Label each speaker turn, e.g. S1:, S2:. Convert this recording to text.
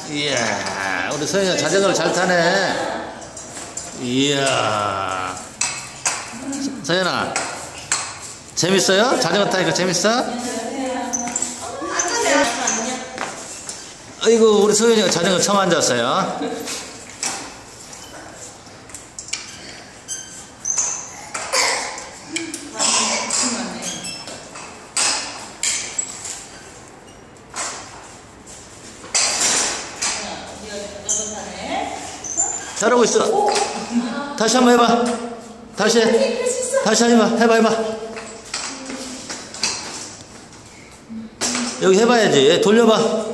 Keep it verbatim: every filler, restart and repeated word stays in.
S1: 이야, 우리 서연이가 자전거를 잘 타네. 이야. 서연아, 재밌어요? 자전거 타니까 재밌어? 아이고, 우리 서연이가 자전거 처음 앉았어요. 잘하고 있어. 다시 한번 해봐. 다시 해. 다시 해봐. 해봐, 해봐. 여기 해봐야지. 돌려봐.